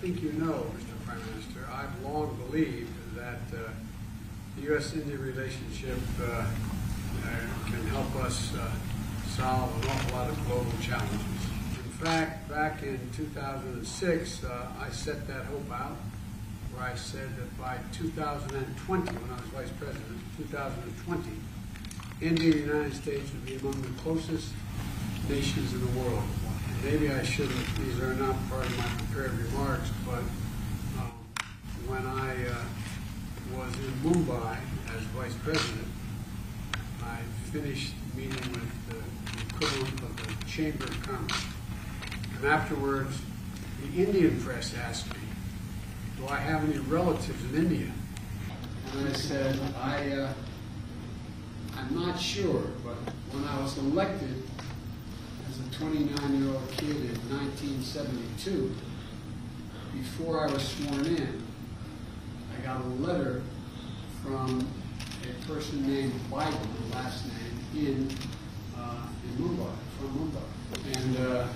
think you know, Mr. Prime Minister, I've long believed that the U.S.-India relationship can help us solve an awful lot of global challenges. In fact, back in 2006, I set that hope out, where I said that by 2020, when I was Vice President, 2020, India and the United States would be among the closest nations in the world. Maybe I shouldn't, these are not part of my prepared remarks, but when I was in Mumbai as Vice President, I finished meeting with the equivalent of the Chamber of Commerce. And afterwards, the Indian press asked me, do I have any relatives in India? And I said, I'm not sure, but when I was elected as a 29-year-old kid in 1972, before I was sworn in, I got a letter from a person named Biden, the last name, in Mumbai, from Mumbai. And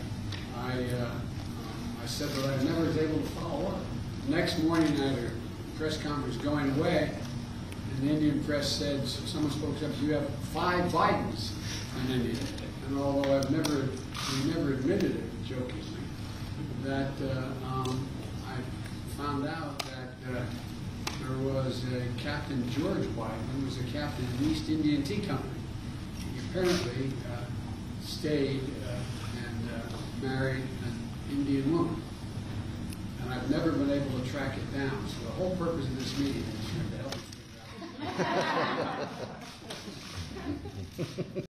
I said that I never was able to follow up. The next morning I had a press conference going away, and the Indian press said, someone spoke up, you have 5 Bidens in India. And although we never admitted it, jokingly, that I found out that there was a Captain George Biden, who was a captain in the East Indian Tea Company. He apparently stayed and married an Indian woman. And I've never been able to track it down. So the whole purpose of this meeting is to help us figure out.